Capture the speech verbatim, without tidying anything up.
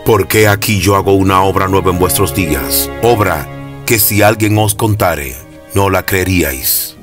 Porque aquí yo hago una obra nueva en vuestros días, obra que si alguien os contare, no la creeríais.